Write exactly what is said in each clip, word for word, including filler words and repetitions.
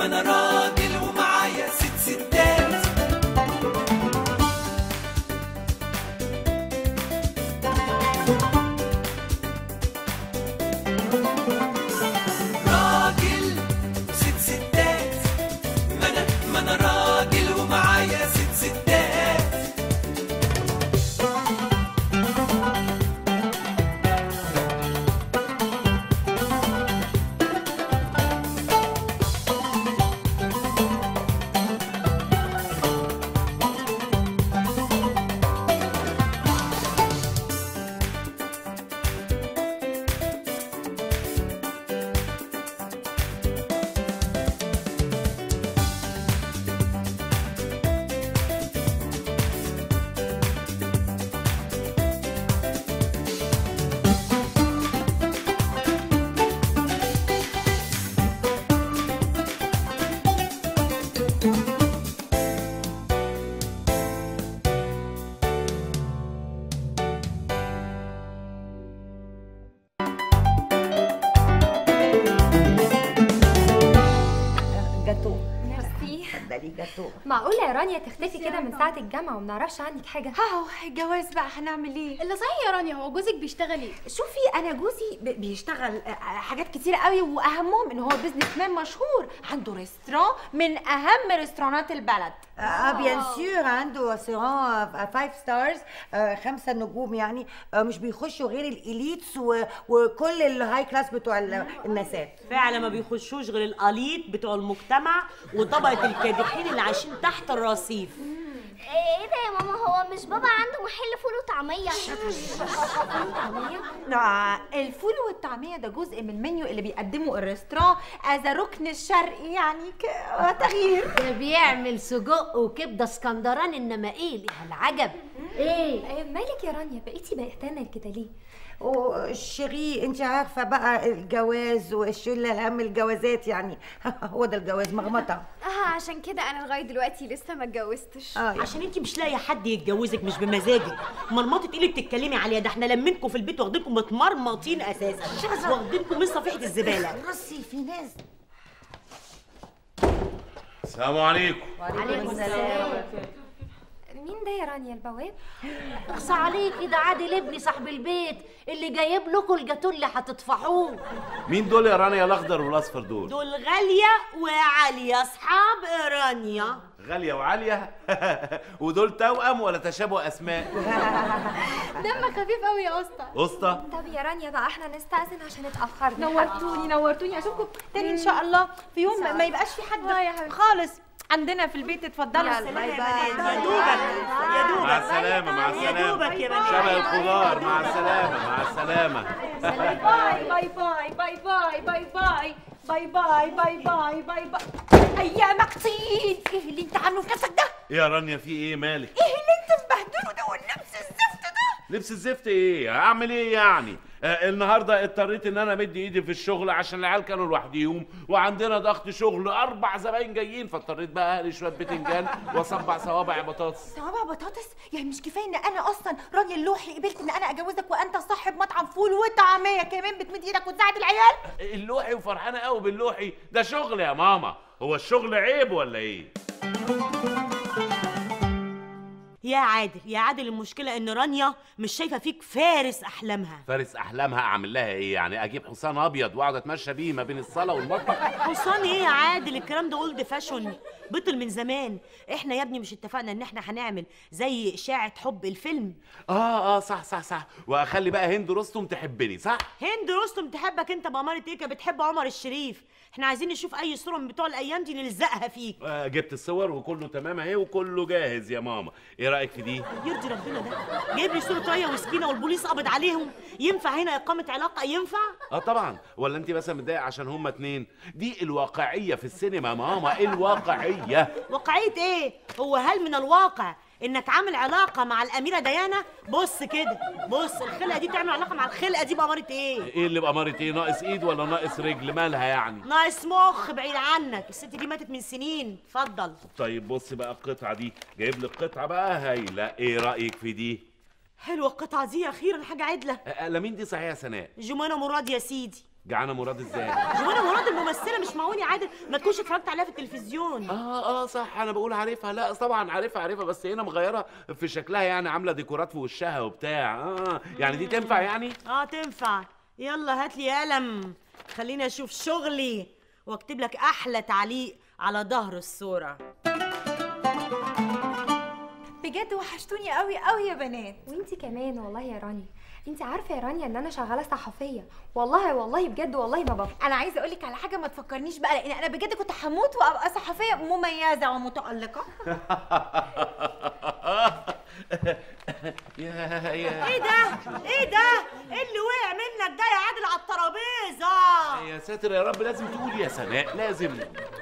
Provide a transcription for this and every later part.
انا راجل ومعايا ست ستات. راجل وست ستات، ما انا ما انا راجل ومعايا ست ستات. معقولة يا رانيا تختفي كده من ساعة الجامعة وما نعرفش عنك حاجة؟ هاو الجواز بقى هنعمل ايه؟ اللي صحيح يا رانيا، هو جوزك بيشتغل ايه؟ شوفي انا جوزي بيشتغل حاجات كتير قوي، واهمهم ان هو بيزنس مان مشهور، عنده ريستوران من اهم ريستورانات البلد. اه بيان سور، عنده ريستوران فايف ستارز، خمسة نجوم يعني. آه مش بيخشوا غير الاليتس وكل الهاي كلاس بتوع الناسات. فعلا ما بيخشوش غير الاليت بتوع المجتمع وطبقة الكادحين اللي عايشين تحت الرصيف. ايه ده يا ماما؟ هو مش بابا عنده محل فول وطعميه؟ لا، الفول والطعميه ده جزء من المنيو اللي بيقدمه الريستوران از ركن الشرقي يعني تغيير. ده بيعمل سجق وكبده اسكندراني، انما ايه ليها العجب. ايه مالك يا رانيا بقيتي بقتانه كده ليه؟ والشري انت عارفه بقى الجواز والشله الهم الجوازات يعني. هو ده الجواز مغمطه. اه عشان كده انا لغايه دلوقتي لسه ما اتجوزتش. اه عشان انت مش لاقيه حد يتجوزك، مش بمزاجك. مرمطه ايه اللي بتتكلمي عليها؟ ده احنا لمينكم في البيت واخدينكم متمرمطين اساسا، واخدينكم من صفيحه الزباله. بصي في ناس. السلام عليكم. وعليكم السلام. مين ده يا رانيا؟ البواب؟ اخصى عليكي، ده عادل ابني صاحب البيت اللي جايب لكم الجاتوه اللي هتدفعوه. مين دول يا رانيا الاخضر والاصفر دول؟ دول غاليه وعاليه اصحاب رانيا. غاليه وعاليه؟ ودول توأم ولا تشابه اسماء؟ دمك خفيف قوي يا اسطى. اسطى؟ طب يا رانيا بقى احنا نستأذن عشان اتأخرنا. نورتوني نورتوني، اشوفكم تاني ان شاء الله في يوم ما يبقاش في حد خالص عندنا في البيت. اتفضلوا. باي باي. يا دوبك يا دوبك. مع السلامة مع السلامة. يا دوبك يا بنات. شبه الخضار. مع السلامة مع السلامة. باي باي باي باي باي باي باي باي باي باي باي باي باي. ايامك طين. ايه اللي انت عامله في نفسك ده؟ يا رانيا في ايه مالك؟ ايه اللي انت مبهدله ده واللبس الزفت ده؟ لبس الزفت ايه؟ هعمل ايه يعني؟ آه النهارده اضطريت ان انا امد ايدي في الشغل عشان العيال كانوا لوحديهم وعندنا ضغط شغل، اربع زباين جايين، فاضطريت بقى اقلي شويه بتنجان واصبع صوابع بطاطس. صوابع بطاطس؟ يعني مش كفايه ان انا اصلا رانيا اللوحي قبلت ان انا اجوزك وانت صاحب مطعم فول وطعميه كمان بتمد ايدك وتساعد العيال؟ اللوحي وفرحانه قوي باللوحي، ده شغل يا ماما، هو الشغل عيب ولا ايه؟ يا عادل يا عادل، المشكله ان رانيا مش شايفه فيك فارس احلامها. فارس احلامها اعمل لها ايه يعني؟ اجيب حصان ابيض واقعد اتمشى بيه ما بين الصاله والمطبخ؟ حصان ايه يا عادل؟ الكلام ده اولد فاشون، بطل من زمان. احنا يا ابني مش اتفقنا ان احنا هنعمل زي اشاعه حب الفيلم؟ اه اه صح صح صح. واخلي بقى هند رستم تحبني، صح؟ هند رستم تحبك انت بأمارة ايه؟ كانت بتحب عمر الشريف. احنا عايزين نشوف اي صوره من بتوع الايام دي نلزقها فيك. آه جبت الصور وكله تمام اهي وكله جاهز يا ماما. ايه رايك في دي؟ يرضي ربنا ده؟ جايب لي صوره ريا وسكينه والبوليس قبض عليهم، ينفع هنا اقامه علاقه؟ ينفع؟ اه طبعا. ولا انت مثلا متضايقه عشان هما اتنين؟ دي الواقعيه في السينما ماما، الواقعيه. واقعيه ايه؟ هو هل من الواقع انك عامل علاقه مع الاميره ديانا؟ بص كده، بص الخلقه دي تعمل علاقه مع الخلقه دي بأمارة ايه؟ ايه اللي بأمارة ايه؟ ناقص ايد ولا ناقص رجل؟ مالها يعني؟ ناقص مخ بعيد عنك، الست دي ماتت من سنين. اتفضل. طيب بص بقى القطعه دي، جايب لك قطعه بقى هايله، ايه رايك في دي؟ حلوه القطعه دي، اخيرا حاجه عدله. أه مين دي صحيح يا سناء؟ جمانه مراد يا سيدي. جعانه مراد ازاي؟ جمانة مراد الممثله، مش معقول يا عادل ما تكونش اتفرجت عليها في التلفزيون. اه اه صح، انا بقول عارفها. لا طبعا عارفها عارفها، بس هنا مغيره في شكلها، يعني عامله ديكورات في وشها وبتاع. اه يعني دي تنفع يعني؟ اه تنفع. يلا هات لي قلم خليني اشوف شغلي واكتب لك احلى تعليق على ظهر الصوره. بجد وحشتوني قوي قوي يا بنات. وانتي كمان والله يا رانيا. انتي عارفه يا رانيا ان انا شغاله صحفيه، والله والله بجد والله ما بفهم. انا عايزه اقول لك على حاجه، ما تفكرنيش بقى، لان انا بجد كنت هموت وابقى صحفيه مميزه ومتالقه. يا يا ايه ده؟ ايه ده؟ ايه اللي وقع منك ده يا عادل على الترابيزه؟ يا ساتر يا رب، لازم تقولي يا سناء لازم.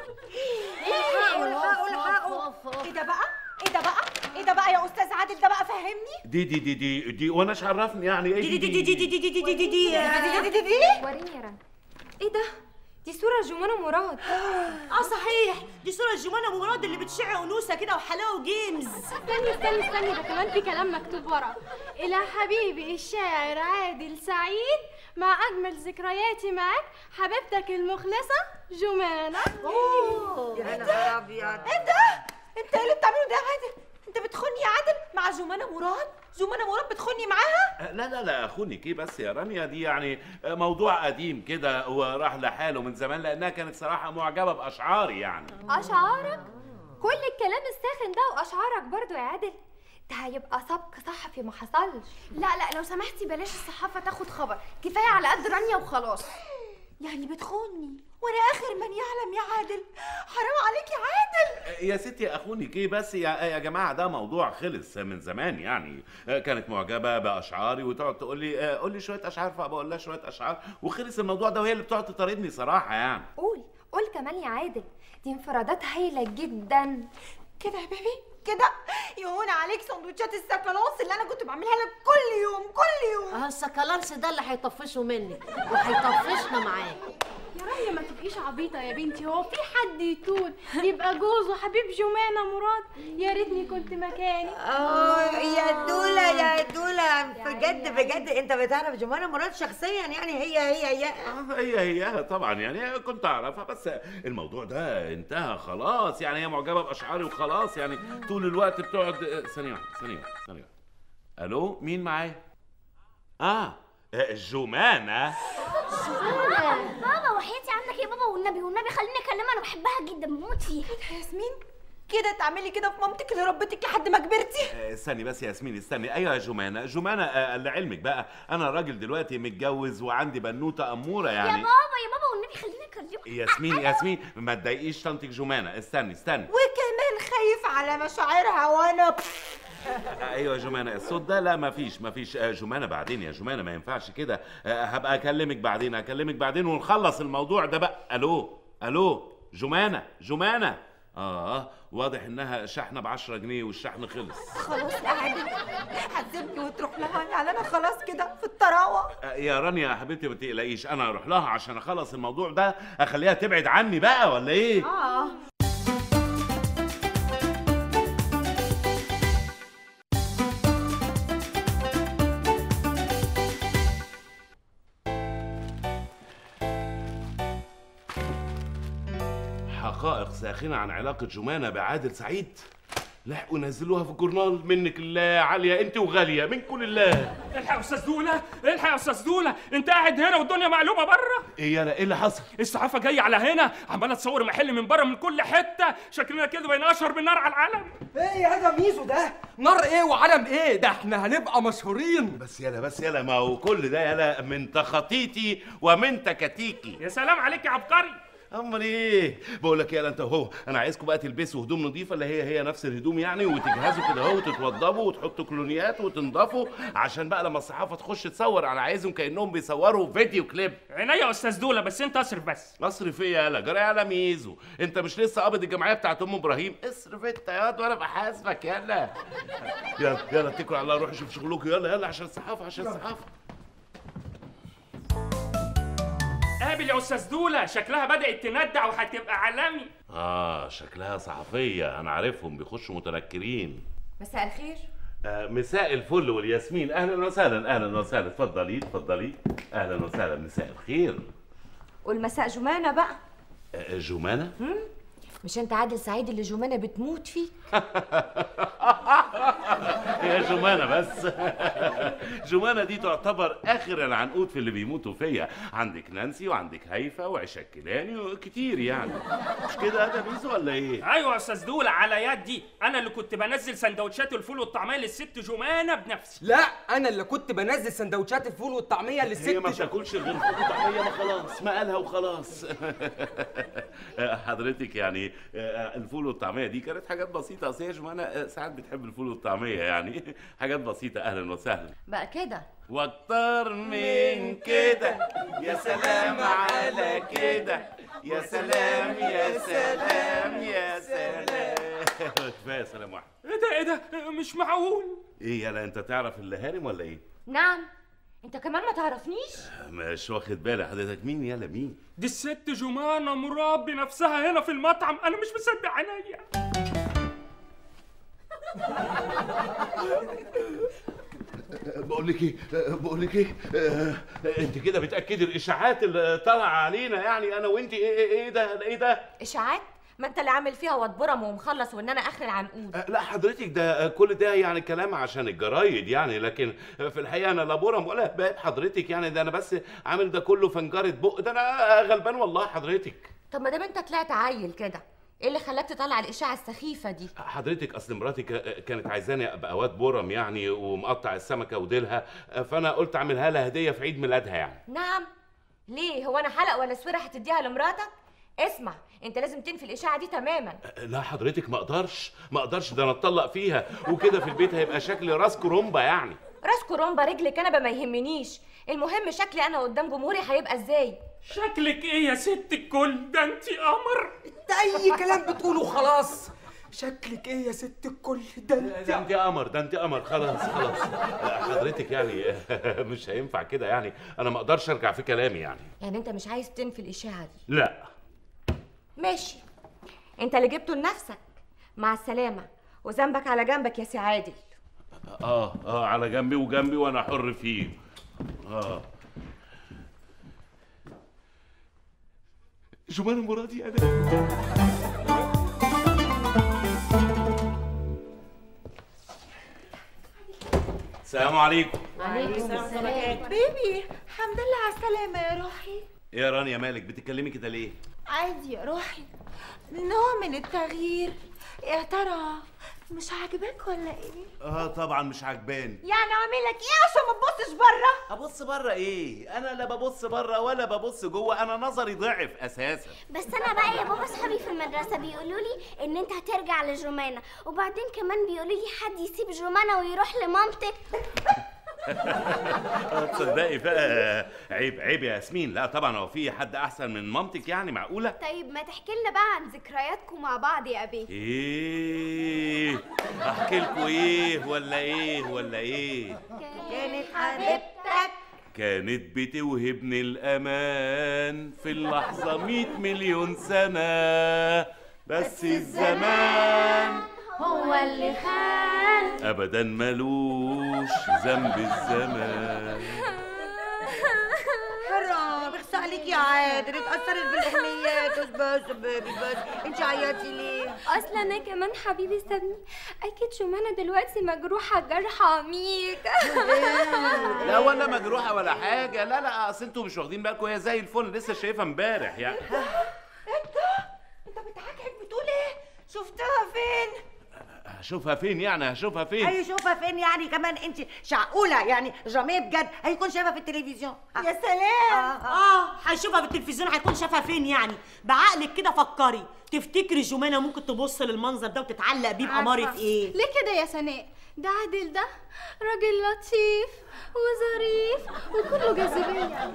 الحقوا الحقوا الحقوا. ايه ده بقى؟ ايه ده بقى؟ ايه ده بقى يا استاذ عادل؟ ده بقى فهمني. دي دي دي دي دي وانا ايش عرفني يعني ايه دي دي دي دي دي دي دي دي دي دي دي دي دي. وريني يا رانيا. ايه ده؟ دي صوره جمانة مراد. اه صحيح، دي صوره جمانة مراد اللي بتشع انوثه كده وحلاوه جيمز. استني استني استني، ده كمان في كلام مكتوب ورا. الى حبيبي الشاعر عادل سعيد، مع اجمل ذكرياتي معاك حبيبتك المخلصه جمانة. يا نهار ابيض. ايه ده؟ انت ايه اللي بتعمله ده يا عادل؟ انت بتخوني يا عادل مع جمانة مراد؟ جمانة مراد بتخوني معاها؟ لا لا لا اخونك ايه بس يا رانيا، دي يعني موضوع قديم كده وراح لحاله من زمان، لانها كانت صراحه معجبه باشعاري يعني. اشعارك؟ كل الكلام الساخن ده واشعارك برضو يا عادل؟ ده هيبقى سبق صحفي ما حصلش. لا لا لو سمحتي بلاش الصحافه تاخد خبر، كفايه على قد رانيا وخلاص. يعني بتخوني وانا اخر من يعلم يا عادل؟ حرام عليك يا عادل. يا ستي اخونك ايه بس يا يا جماعه، ده موضوع خلص من زمان يعني. كانت معجبه باشعاري وتقعد تقول لي قول لي شويه اشعار، فبقول لها شويه اشعار وخلص الموضوع ده، وهي اللي بتقعد تطاردني صراحه يعني. قول قول كمان يا عادل، دي انفرادات هايله جدا. كده يا بيبي كده يهون عليك سندوتشات السكالانس اللي انا كنت بعملها لك كل يوم كل يوم. اه السكالانس ده اللي هيطفشه منك وهيطفشنا معاه. يا رانيا ما تبقيش عبيطه يا بنتي، هو في حد يطول يبقى جوزه حبيب جمانة مراد؟ يا ريتني كنت مكاني. اه يا دولا يا دولا، بجد بجد انت بتعرف جمانة مراد شخصيا يعني؟ هي هي هي اه هي هي طبعا يعني كنت اعرفها، بس الموضوع ده انتهى خلاص يعني. هي معجبه باشعاري وخلاص يعني، طول الوقت بتقعد. ثانيه واحده ثانيه واحده ثانيه واحده. الو مين معايا؟ اه جمانة. بابا وحياتي عنك يا بابا، والنبي والنبي خليني اكلمها، انا بحبها جدا بموت فيها. ايه ده ياسمين؟ كده تعملي كده في مامتك اللي ربتك لحد ما كبرتي؟ آه، استني بس يا ياسمين استني. ايوه يا جمانة جمانة، آه لعلمك بقى انا راجل دلوقتي متجوز وعندي بنوته اموره يعني. يا بابا يا بابا والنبي خليني اكلمها. ياسمين ياسمين ما تضايقيش طنطك جمانة. استني استني. وكمان خايف على مشاعرها وانا ايوه يا جمانة الصوت ده لا مفيش مفيش. آه جمانة بعدين يا جمانة ما ينفعش كده. آه هبقى اكلمك بعدين اكلمك بعدين ونخلص الموضوع ده بقى. الو الو جمانة جمانة. اه واضح انها شحنه ب عشرة جنيه والشحن خلص. خلاص يا عادل هتسيبني وتروح لها يعني؟ انا خلاص كده في الطراوه. آه يا رانيا يا حبيبتي ما تقلقيش، انا اروح لها عشان اخلص الموضوع ده، اخليها تبعد عني بقى ولا ايه؟ اه حقائق ساخنة عن علاقة جمانة بعادل سعيد. لحقوا نزلوها في الجورنال. منك الله عالية انت وغالية، منكم لله. الحق يا استاذ دوله، الحق يا استاذ دوله، انت قاعد هنا والدنيا معلومه بره. ايه يالا ايه اللي حصل؟ الصحافه جايه على هنا عماله تصور محل من بره من كل حته، شكلنا كده بين اشهر من نار على العالم. ايه يا ده ميزو ده؟ نار ايه وعلم ايه؟ ده احنا هنبقى مشهورين. بس يالا بس يالا ما هو كل ده يالا من تخطيطي ومن تكاتيكي. يا سلام عليك يا عبقري. امال ايه؟ بقول لك يالا انت وهو، انا عايزكم بقى تلبسوا هدوم نظيفه اللي هي هي نفس الهدوم يعني، وتجهزوا كده اهو وتتوضبوا وتحطوا كلونيات وتنضفوا، عشان بقى لما الصحافه تخش تصور انا عايزهم كانهم بيصوروا فيديو كليب. عينيا يا استاذ دوله، بس انت اصرف بس. اصرف ايه يالا؟ جرى يالا ميزو، انت مش لسه قابض الجمعيه بتاعت ام ابراهيم؟ اصرف انت يا واد وانا بحاسبك. يالا يلا يلا اتكلوا على الله، روحوا شوفوا شغلكم. يلا يلا عشان الصحافه عشان الصحافه. قابل يا استاذ دوله، شكلها بدات تندع وهتبقى عالمي. اه شكلها صحفيه، انا عارفهم بيخشوا متنكرين. مساء الخير. آه مساء الفل والياسمين، اهلا وسهلا اهلا وسهلا. اتفضلي اتفضلي. اهلا وسهلا مساء الخير. والمساء جمانه بقى. جمانه؟ مش انت عادل سعيد اللي جمانه بتموت فيه؟ يا جمانه بس. جمانه دي تعتبر اخر العنقود في اللي بيموتوا فيا. عندك نانسي وعندك هيفا وعشا الكيلاني وكتير يعني. مش كده يا بيزو ولا ايه؟ ايوه يا استاذ دول، على يدي انا اللي كنت بنزل سندوتشات الفول والطعميه للست جمانه بنفسي. لا انا اللي كنت بنزل سندوتشات الفول والطعميه للست. هي ما بتاكلش غير فول وطعميه، ما خلاص ما قالها وخلاص. حضرتك يعني الفول والطعميه دي كانت حاجات بسيطه، اصل هي جمانه ساعات بتحب الفول والطعميه يعني. حاجات بسيطه. اهلا وسهلا. بقى كده واكتر من كده. يا سلام على كده. يا سلام يا سلام يا سلام. كفايه سلام واحد. ايه ده ايه ده مش معقول. ايه يالا انت تعرف اللي هارم ولا ايه؟ نعم. انت كمان ما تعرفنيش؟ مش واخد بالي حضرتك. مين يالا مين؟ دي الست جمانه مربي نفسها هنا في المطعم، انا مش مصدق عينيا. بقول لك ايه بقول لك ايه انت كده بتاكدي الاشاعات اللي طالعه علينا يعني انا وانت. ايه ايه ده ايه ده اشاعات؟ ما انت اللي عامل فيها واد برم ومخلص وان انا اخر العنقود. لا حضرتك ده كل ده يعني كلام عشان الجرايد يعني، لكن في الحقيقه انا لا برم ولا باب حضرتك يعني. ده انا بس عامل ده كله فنجره بق. ده انا غلبان والله حضرتك. طب ما دام انت طلعت عيل كده، ايه اللي خلاك تطلع الاشاعه السخيفه دي؟ حضرتك اصل مراتي كانت عايزاني ابقى واد برم يعني ومقطع السمكه وديلها، فانا قلت اعملها لها هديه في عيد ميلادها يعني. نعم. ليه؟ هو انا حلق ولا سويره هتديها لمراتك؟ اسمع، انت لازم تنفي الاشاعه دي تماما. لا حضرتك ما اقدرش ما اقدرش ده انا اتطلق فيها وكده في البيت هيبقى شكلي راس كرومبا يعني. راس كرومبا رجل كنبه ما يهمنيش، المهم شكلي انا قدام جمهوري هيبقى ازاي. شكلك ايه يا ست الكل؟ ده انت قمر. انت اي كلام بتقوله خلاص. شكلك ايه يا ست الكل؟ ده انت ده انت قمر ده انت قمر. خلاص خلاص حضرتك يعني مش هينفع كده يعني. انا ما اقدرش ارجع في كلامي يعني. يعني انت مش عايز تنفي الاشاعه دي؟ لا. ماشي، انت اللي جبته لنفسك. مع السلامه، وذنبك على جنبك يا سي عادل. اه اه على جنبي وجنبي وانا حر فيه. اه جمانه مرادي انا. السلام عليكم. وعليكم السلام. بيبي الحمد لله على السلامه يا روحي. ايه يا رانيا مالك بتتكلمي كده ليه؟ عادي يا روحي، نوع من التغيير. يا ترى مش عاجبك ولا ايه؟ اه طبعا مش عجباني. يعني اعمل لك ايه عشان ما تبصش بره؟ ابص بره ايه؟ انا لا ببص بره ولا ببص جوه، انا نظري ضعف اساسا. بس انا بقى يا بابا اصحابي في المدرسه بيقولوا لي ان انت هترجع لجمانه، وبعدين كمان بيقولوا لي حد يسيب جمانه ويروح لمامتك. تصدقي بقى عيب عيب يا ياسمين. لا طبعا هو في حد احسن من مامتك يعني؟ معقوله؟ طيب ما تحكي لنا بقى عن ذكرياتكم مع بعض يا ابي. ايه احكي لكم ايه ولا ايه ولا ايه؟ كانت حبيبتك كانت بتوهبني الامان في اللحظه مية مليون سنه، بس الزمان هو اللي خان ابدا ملوش ذنب الزمان. حرام بخس عليك يا عادل، اتأثرت بالأغنيات. بس بس بس انت عيطتي ليه؟ اصلا انا كمان حبيبي سابني، اكيد جمانه دلوقتي مجروحه جرح عميق. لا ولا مجروحه ولا حاجه. لا لا اصل انتوا مش واخدين بالكم، هي زي الفل لسه شايفها امبارح يعني. انت انت بتحكي بتقول ايه؟ شفتها فين؟ هشوفها فين يعني؟ هشوفها فين؟ اي شوفها فين يعني؟ كمان انت شعقوله يعني؟ جاميه بجد هيكون شايفها في التلفزيون. يا سلام. اه, آه. هيشوفها في التلفزيون، هيكون شافها فين يعني؟ بعقلك كده فكري، تفتكري جمانه ممكن تبص للمنظر ده وتتعلق بيه بأمارة ايه؟ ليه كده يا سناء؟ ده عادل ده راجل لطيف وظريف وكله جاذبيه.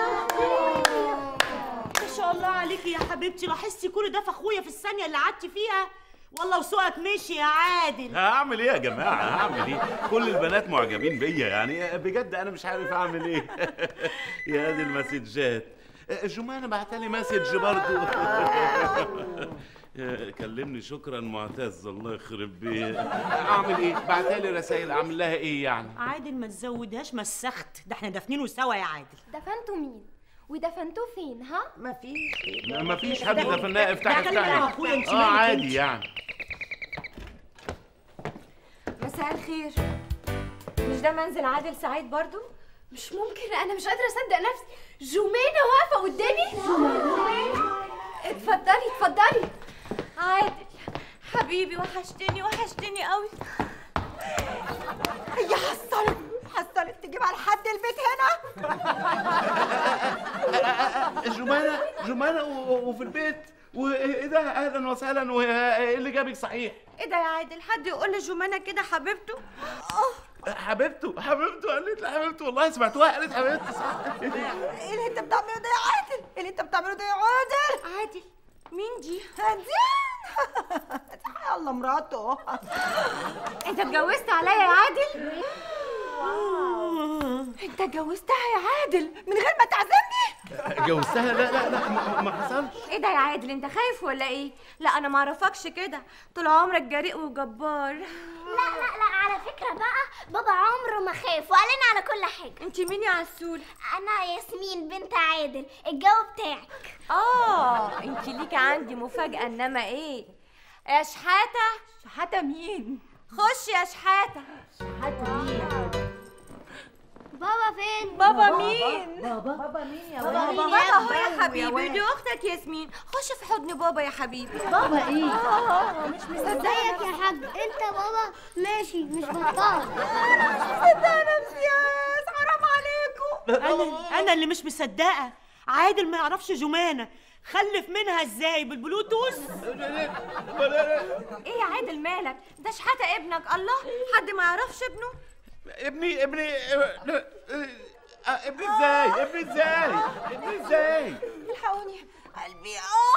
ما شاء الله عليكي يا حبيبتي، لاحظتي كل ده في اخويا في الثانيه اللي قعدتي فيها؟ والله وسوقك مشي يا عادل. هعمل ايه يا جماعه؟ هعمل ايه؟ كل البنات معجبين بيا يعني بجد، انا مش عارف اعمل ايه. يا دي المسجات. جمانه بعتلي مسج برضو. كلمني شكرا معتز، الله يخرب بيه. اعمل ايه؟ بعتلي رسائل، اعمل لها ايه يعني؟ عادل ما تزودهاش مسخت، ده احنا دافنينه سوا يا عادل. دفنتوا مين؟ ودفنتوه فين ها؟ مفيش مفيش حد دفناه. افتحي كلمة يا أخويا، أنت اه مالك عادي أنت؟ يعني. مساء الخير. مش ده منزل عادل سعيد برضو؟ مش ممكن، انا مش قادره اصدق نفسي. جمانه واقفه قدامي. اتفضلي اتفضلي. عادل حبيبي، وحشتني وحشتني قوي. هي حصلت حصلت تجيب على حد البيت هنا؟ جمانة جمانة و- وفي البيت، وايه ده؟ اهلا وسهلا. وايه اللي جابك صحيح؟ ايه ده يا عادل؟ حد يقول لجمانة كده حبيبته؟ حبيبته حبيبته قالت لي حبيبته، والله سمعتوها قالت حبيبتي صح. ايه اللي انت بتعمله ده يا عادل؟ ايه اللي انت بتعمله ده يا عادل؟ عادل مين دي؟ دي يلا مراته. انت اتجوزت عليا يا عادل؟ انت اتجوزتها يا عادل من غير ما تعزمني؟ جوزتها؟ لا لا لا ما- ما حصلش. ايه ده يا عادل؟ انت خايف ولا ايه؟ لا انا ما اعرفكش كده، طول عمرك جريء وجبار. لا لا لا، على فكرة بقى بابا عمره ما خاف وقال لنا على كل حاجة. انت مين يا عسول؟ انا ياسمين بنت عادل، الجو بتاعك. اه انت ليكي عندي مفاجأة. انما ايه يا شحاتة؟ شحاتة مين؟ خش يا شحاتة. شحاتة مين؟ بابا فين؟ بابا مين؟ بابا بابا مين يا بابا ولد؟ بابا اهو يا حبيبي، دي اختك ياسمين. خش في حضن بابا يا حبيبي. بابا ايه؟ اه مش مصدقة ازيك يا حاج؟ انت بابا ماشي مش بطال. مش مصدقة نفسي يا ناس، حرام عليكم. انا انا اللي مش مصدقه. عادل ما يعرفش جمانه، خلف منها ازاي؟ بالبلوتوث؟ ايه يا عادل مالك؟ ده شحاتة ابنك. الله، حد ما يعرفش ابنه؟ ابني ابني ابني ازاي؟ ابني ازاي؟ ابني ازاي؟ الحقوني قلبي.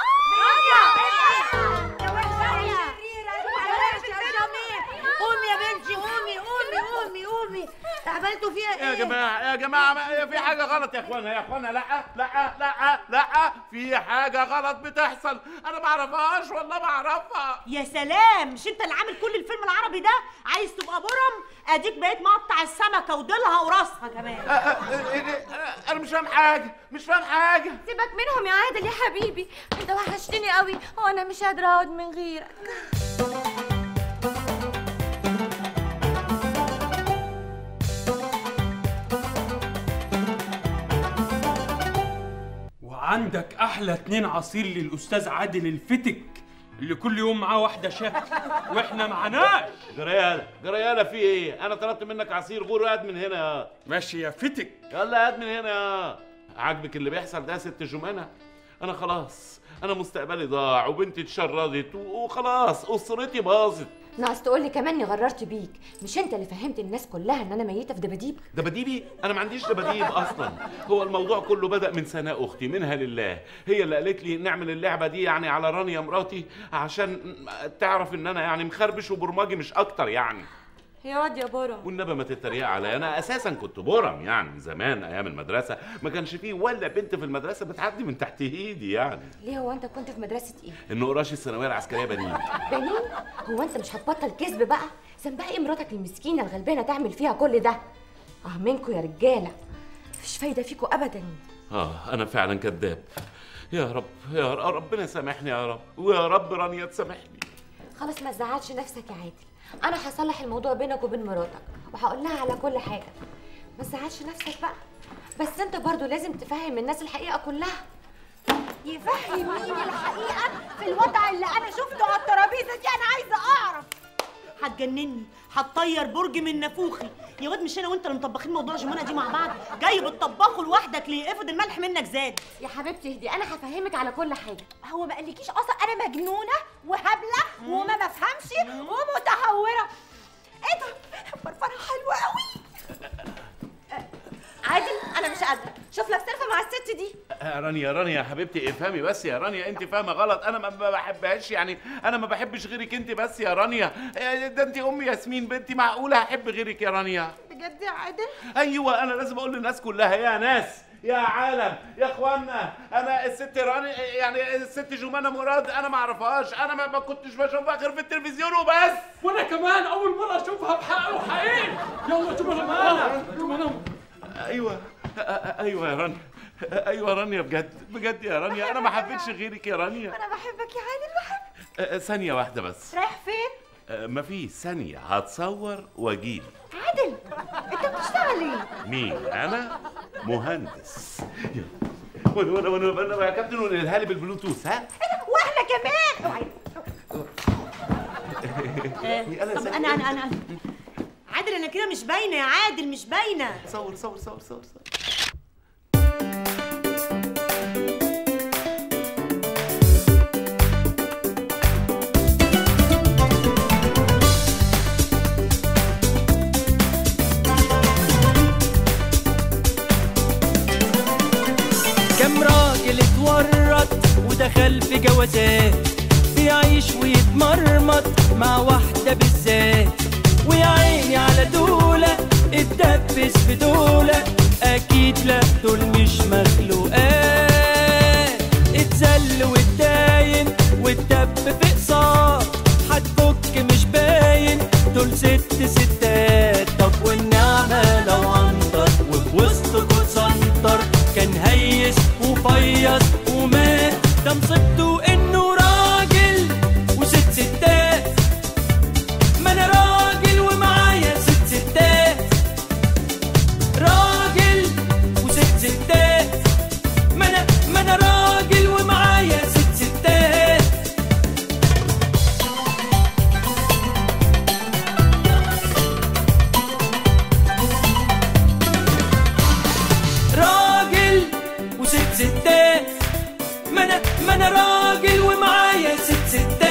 اه يا وحشة يا شريرة يا جميل. قومي يا بنتي، قومي قومي قومي قومي. عملتوا فيها ايه؟ يا جماعة يا جماعة ما- في حاجة غلط يا اخوانا يا اخوانا. لا لا لا لا، في حاجة غلط بتحصل، أنا ما أعرفهاش والله ما أعرفها. يا سلام، مش انت اللي عامل كل الفيلم العربي ده؟ عايز تبقى برم؟ اديك بقيت مقطع السمكه وديلها وراسها كمان. أ- أ- أ- أنا مش فاهم حاجة، مش فاهم حاجة. سيبك منهم يا عادل يا حبيبي، انت وحشتني قوي وانا مش قادره اقعد من غيرك. وعندك احلى اتنين عصير للاستاذ عادل الفتك اللي كل يوم معاه واحده شكل واحنا معناش. جريالة جريالة في ايه؟ أنا طلبت منك عصير غور، هات من هنا يا ماشي يا فتك. يلا هات من هنا يا. عاجبك اللي بيحصل ده يا ست جمانة؟ أنا خلاص، أنا مستقبلي ضاع وبنتي اتشردت وخلاص أسرتي باظت. ناقص تقول لي كمان اني غررت بيك. مش انت اللي فهمت الناس كلها ان انا ميته في دباديب؟ دباديبي؟ انا ما عنديش دباديب اصلا. هو الموضوع كله بدا من سناء اختي منها لله، هي اللي قالت لي نعمل اللعبه دي يعني على رانيا مراتي عشان تعرف ان انا يعني مخربش وبرمجي مش اكتر يعني. يا واد يا برم، والنبي ما تتريق عليا، انا اساسا كنت برم يعني من زمان ايام المدرسه، ما كانش فيه ولا بنت في المدرسه بتعدي من تحت ايدي يعني. ليه هو انت كنت في مدرسه ايه؟ النقراش الثانويه العسكريه بنين. بنين؟ هو انت مش هتبطل كذب بقى؟ ذنبها ايه مراتك المسكينه الغلبانه تعمل فيها كل ده؟ اه منكوا يا رجاله، مفيش فايده فيكوا ابدا. اه انا فعلا كذاب. يا رب يا رب ربنا يسامحني يا رب، ويا رب رانيا تسامحني. خلاص ما تزعلش نفسك يا عادل، انا هصلح الموضوع بينك وبين مراتك وهقول لها على كل حاجه. ما تزعلش نفسك بقى، بس انت برضو لازم تفهم الناس الحقيقه كلها. يفهم مين الحقيقه في الوضع اللي انا شفته على الترابيزه دي؟ انا عايزه اعرف. هتجنني، هتطير برج من نافوخي. يا واد مش انا وانت اللي مطبخين موضوع جمانه دي مع بعض؟ جاي بتطبخوا لوحدك ليه؟ افرض الملح منك زاد. يا حبيبتي اهدي، انا هفهمك على كل حاجه. هو ما قالكيش اصلا انا مجنونه وهبله وما بفهمش ومتهوره؟ ايه ده؟ فرفره حلوه قوي. عادل انا مش قادره، شوف لك سالفه مع الست دي. آه رانيا رانيا يا حبيبتي افهمي بس يا رانيا، انت فاهمه غلط، انا ما ما بحبهاش يعني، انا ما بحبش غيرك انت بس يا رانيا. آه ده انت ام ياسمين بنتي، معقوله هحب غيرك يا رانيا؟ بجد يا عادل؟ ايوه انا لازم اقول للناس كلها يا ناس يا عالم يا اخوانا، انا الست راني يعني الست جمانه مراد انا ما اعرفهاش، انا ما, ما كنتش بشوفها غير في التلفزيون وبس. وانا كمان اول مره اشوفها بحق وحقيقي. يلا جمانه جمانه. ايوه ايوه يا رانيا ايوه رانيا، بجد بجد يا رانيا، انا ما حبيتش غيرك يا رانيا. انا بحبك يا عادل، بحبك. ثانيه واحده بس. رايح فين؟ مفيش، ثانيه هتصور واجيلي. عادل انت بتشتغل ايه؟ مين؟ انا مهندس. وانا وانا وانا وانا يا كابتن، ونقلها لي بالبلوتوث. ها؟ واحنا كمان. طب انا انا انا عادل، انا كده مش باينه يا عادل، مش باينه. صور صور صور صور صور. كم راجل اتورط ودخل في جوازات، بيعيش ويتمرمط مع واحدة بالذات، ويا عيني على دولة اتدبس في دولة، أكيد لا دول مش مخلوقات، اتذل واتداين واتدب في قصار، هتفك مش باين دول ست ستات. طب والنعمة لو عنطر وفي وسطكوا سنطر، كان هيس وفيص ومات، ده مصيبته انه راجل وست ستات. ما انا راجل ومعايا ست ستات، راجل وست ستات. ما انا ما انا راجل ومعايا ست ستات. راجل وست ستات. ما انا ما انا راجل ومعايا ست ستات.